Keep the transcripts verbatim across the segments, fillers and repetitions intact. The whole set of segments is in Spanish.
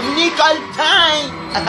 Nicole Time.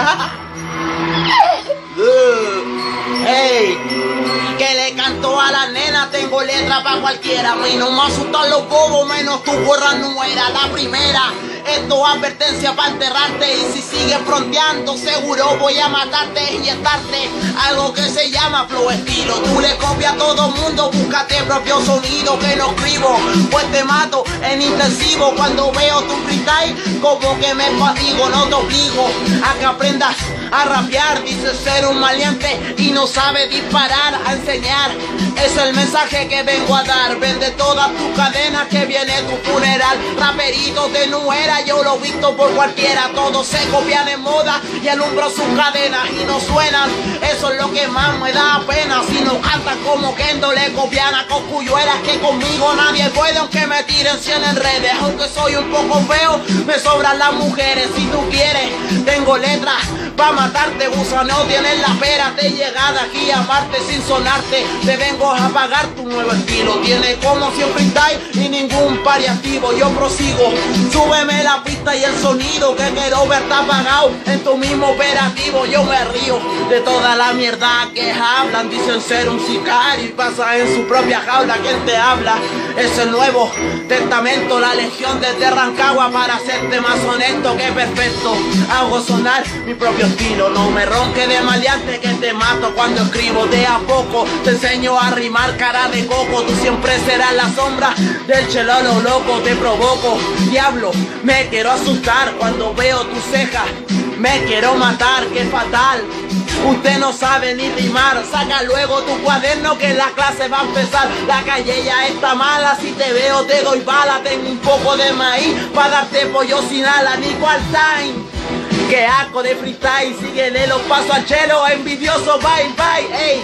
Hey, que le canto a la nena, tengo letra para cualquiera. A mí no me asustan los bobos, menos tu gorra no era la primera. Esto es advertencia para enterrarte, y si sigues fronteando seguro voy a matarte y estarte. Algo que se llama flow estilo. Tú le copias a todo mundo, búscate propio sonido que no escribo, pues te mato en intensivo. Cuando veo tu freestyle como que me fatigo. No te obligo a que aprendas a rapear. Dices ser un maleante y no sabe disparar. A enseñar es el mensaje que vengo a dar. Vende todas tus cadenas que viene tu funeral. Raperitos de nuera, yo lo he visto por cualquiera. Todos se copian en moda y alumbro sus cadenas y no suenan. Eso es lo que más me da pena. Si no cantan como Kendo, le copian a cosculluelas que conmigo nadie puede, aunque me tiren cien en redes. Aunque soy un poco feo, me sobran las mujeres. Si tú quieres, tengo letras pa' matarte, gusano, tienes la pera. Te llega de aquí aparte sin sonarte. Te vengo a pagar tu nuevo estilo. Tiene como siempre freestyle y ningún paliativo. Yo prosigo, súbeme la pista y el sonido que quiero verte apagado en tu mismo operativo. Yo me río de toda la mierda que hablan. Dicen ser un sicario y pasa en su propia jaula. ¿Quién te habla? Es el Nuevo Testamento, la legión desde Rancagua. Para hacerte más honesto que perfecto, hago sonar mi propio estilo. No me ronque de maleante que te mato cuando escribo. De a poco te enseño a rimar, cara de coco. Tú siempre serás la sombra del chelolo loco. Te provoco, diablo, me quiero asustar cuando veo tus cejas. Me quiero matar, qué fatal. Usted no sabe ni rimar. Saca luego tu cuaderno que la clase va a empezar. La calle ya está mala, si te veo te doy bala. Tengo un poco de maíz para darte pollo sin ala. Nicole Time, que asco de freestyle. Síguele los pasos al chelo, envidioso, bye bye. Hey,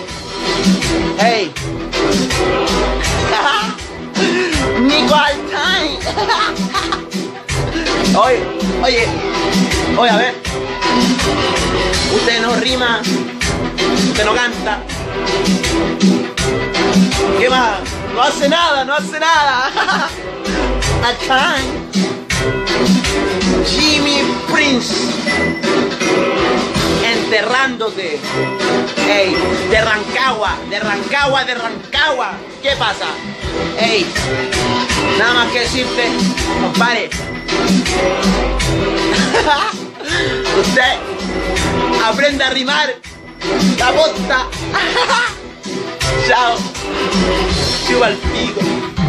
hey. Nicole Time. Oye, oye, oye, a ver. Usted no rima, usted no canta. ¿Qué más? No hace nada, no hace nada. A Time. Jimmy Prince. Enterrándote. Ey, de Rancagua, de Rancagua, de Rancagua. ¿Qué pasa? Ey, nada más que decirte, compadre. Usted aprende a rimar la bosta. Chao. Chupa el pico.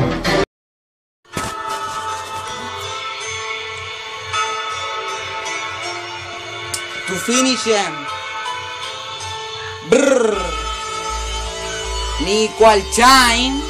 To finish him. Brrr. Nicole Time.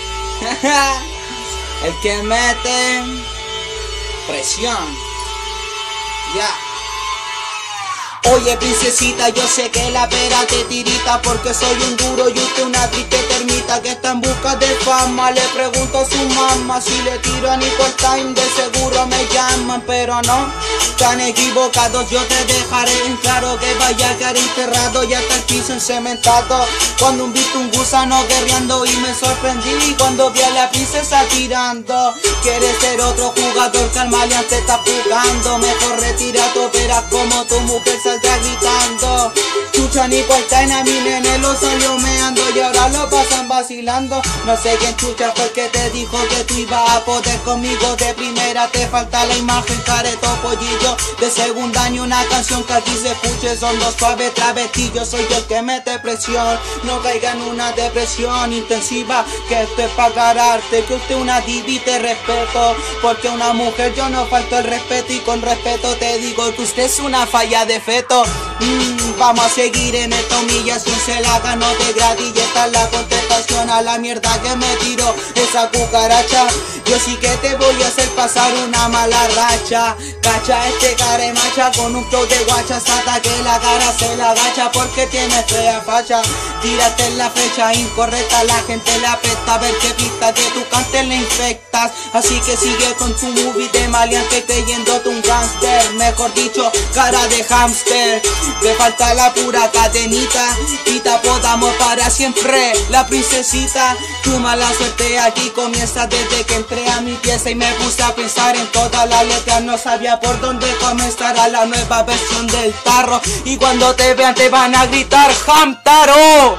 El que mete presión. Ya. Yeah. Oye princesita, yo sé que la pera te tirita porque soy un duro y usted una triste termita que está en busca de fama. Le pregunto a su mamá si le tiro a Nicole Time, de seguro me llaman, pero no, tan equivocados. Yo te dejaré en claro que vaya a quedar enterrado y hasta el piso encementado. Cuando un visto un gusano guerreando y me sorprendí cuando vi a la princesa tirando. Quieres ser otro jugador que al maleante está jugando. Mejor retira tu opera como tu mujer saldrá gritando. Chucha Nicole Time, a mi nene lo salió meando y ahora lo pasan vacilando. No sé quién chucha fue el que te dijo que tú ibas a poder conmigo de primera. Te falta la imagen, careto pollillo. De segunda ni una canción que aquí se escuche. Son dos suaves travestillos, soy yo el que mete presión. No caiga en una depresión intensiva, que esto es para ganarte. Que usted una diva y te respeto, porque una mujer yo no falto el respeto. Y con respeto te digo que usted es una falla de feto. mm, Vamos a seguir en esta humillación, se la ganó de gratis y esta es la contestación a la mierda que me tiró esa cucaracha. Yo sí que te voy a hacer pasar una mala racha. Cacha este caremacha con un flow de guacha, hasta que la cara se la agacha porque tiene fea facha. Tírate en la fecha incorrecta, la gente le apesta ver que pista que tú cantes le infectas. Así que sigue con tu movie de maleante creyéndote un gran gangster, mejor dicho, cara de hamster. Te falta la pura cadenita y te apodamos para siempre la princesita. Tu mala suerte aquí comienza desde que entré a mi pieza y me puse a pensar en todas las letras. No sabía por dónde comenzará la nueva versión del tarro. Y cuando te vean te van a gritar Hamtaro.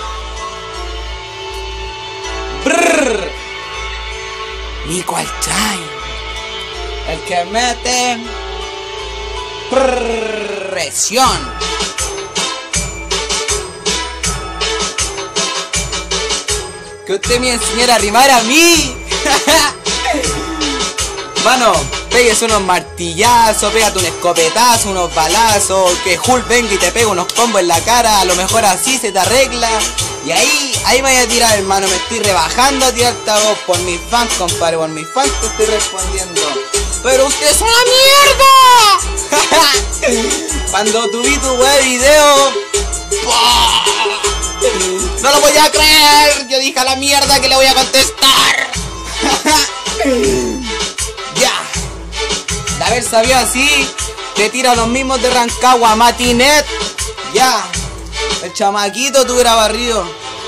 Brrr. Nico Alchain, el que mete presión. Que usted me enseñara a rimar a mí. Mano, péguese unos martillazos, pégate un escopetazo, unos balazos, que Hulk venga y te pega unos combos en la cara, a lo mejor así se te arregla. Y ahí, ahí me voy a tirar, hermano, me estoy rebajando a tirarte a vos por mis fans, compadre, por mis fans te estoy respondiendo. ¡Pero usted es una mierda! Cuando tuve tu web video, no lo voy a creer, yo dije a la mierda que le voy a contestar. Ya, de haber sabido así, te tira los mismos de Rancagua, Matinet. Ya, el chamaquito tú hubiera barrido.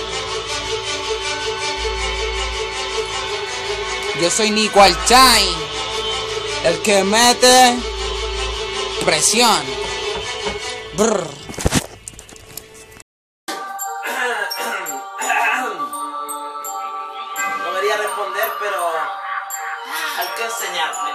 Yo soy Nico Alchain, el que mete presión. Brr. No quería responder, pero hay que enseñarte.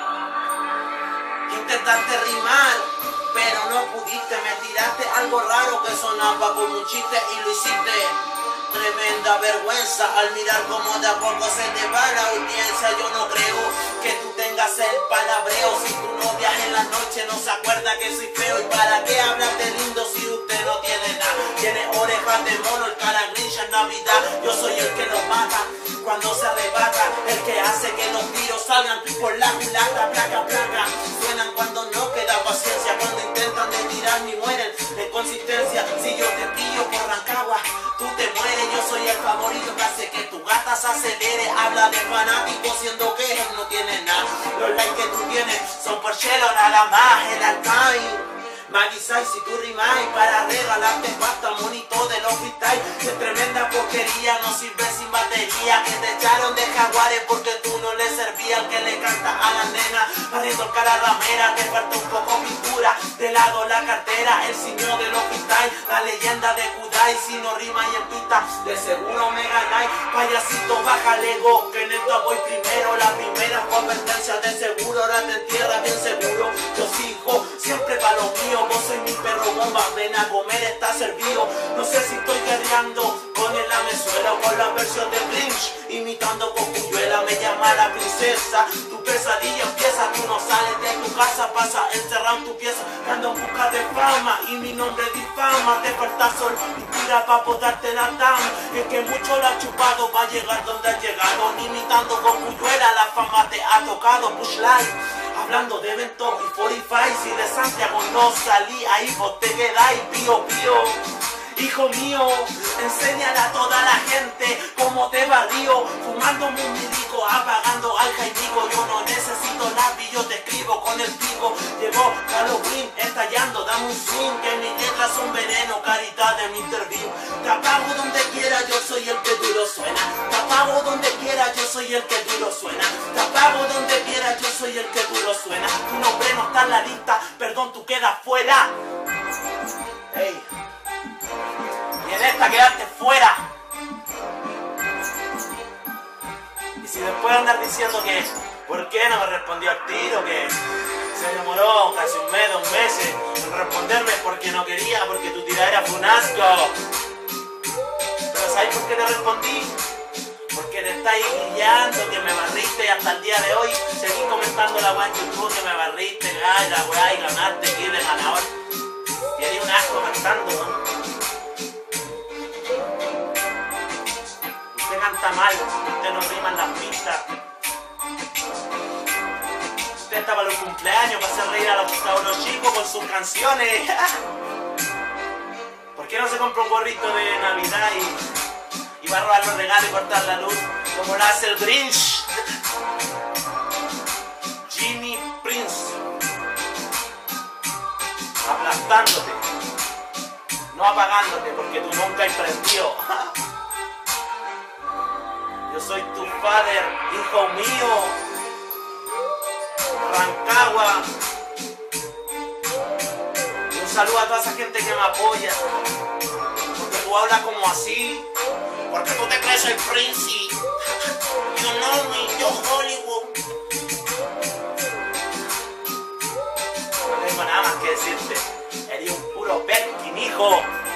Intentaste rimar, pero no pudiste. Me tiraste algo raro que sonaba como un chiste y lo hiciste. Tremenda vergüenza al mirar cómo de a poco se te va la audiencia. Yo no creo que tú tengas el palabreo. Si tu novia en la noche no se acuerda que soy feo. ¿Y para qué hablas de lindo si usted no tiene nada? Tiene orejas de mono, el cara grinch en Navidad. Yo soy el que los mata cuando se arrebata, el que hace que los tiros salgan por la culata. Placa, placa, suenan cuando no queda paciencia, cuando intentan de tirar ni mueren de consistencia. Si yo te pillo por Rancagua, tú te mueres. Yo soy el favorito que hace que tu gata se acelere. Habla de fanático siendo que él no tiene nada. Los likes que tú tienes son por chelo nada más. El Alchain Maguisai, si tú rimáis para regalarte pasta, monito de los freestyle. Es tremenda porquería, no sirve sin batería. Que te echaron de jaguares porque tú no le servías. El que le canta a la nena, barriendo el cara ramera. Te falta un poco pintura, de lado la cartera. El señor de los freestyle, la leyenda de Kudai. Si no rimáis en pista, de seguro me ganáis. Payasito, bájale go, que en esto voy primero. La primera competencia de seguro, ahora te entierras bien seguro. Yo sigo siempre para lo mío. Vos soy mi perro bomba, ven a comer, está servido. No sé si estoy guerreando con el lamezuela o con la versión de Grinch, imitando con Cuyuela. Me llama la princesa, tu pesadilla empieza. Tú no sales de tu casa, pasa encerrado en tu pieza. Ando en busca de fama y mi nombre difama. Te falta sol, inspira pa' podarte la dama. El que mucho la ha chupado va a llegar donde ha llegado. Imitando con Cuyuela, la fama te ha tocado. Push life, hablando de eventos y cuarenta y cinco, si de Santiago no salí, ahí vos te quedáis, pío, pío. Hijo mío, enséñale a toda la gente cómo te barrío, fumándome un milico, apagando al jaimico. Yo no necesito lápiz, yo te escribo con el pico. Llegó Halloween, estallando, dame un swing, que mis letras son veneno, carita de mister Bean. Te apago donde quiera, yo soy el que duro suena. Te apago donde quiera, yo soy el que duro suena. Te apago donde quiera, yo soy el que duro suena. Tu nombre no está en la lista, perdón, tú quedas fuera. Hey. Y en esta quedaste fuera. Y si después de andar diciendo que ¿por qué no me respondió al tiro? Que se demoró casi un mes, dos meses en responderme porque no quería, porque tu tiradera fue un asco. Pero ¿sabes por qué te respondí? Porque te estáis guiando, que me barriste, y hasta el día de hoy seguí comentando la weá en YouTube, que me barriste, ay, la weá, y ganaste, que de ganador. Y eres un asco cantando, ¿no? Usted canta mal, usted no rima en las pistas. Usted está para los cumpleaños, para hacer reír a los, a los chicos con sus canciones. ¿Por qué no se compra un gorrito de Navidad y, y va a robar los regalos y cortar la luz como lo hace el Grinch? Jimmy Prince. gustándote, no apagándote, porque tú nunca has prendido. Yo soy tu padre, hijo mío, Rancagua. Y un saludo a toda esa gente que me apoya, porque tú hablas como así, porque tú te crees el príncipe. You know me, yo Hollywood. No tengo nada más que decirte. Eres un puro Perkin, hijo.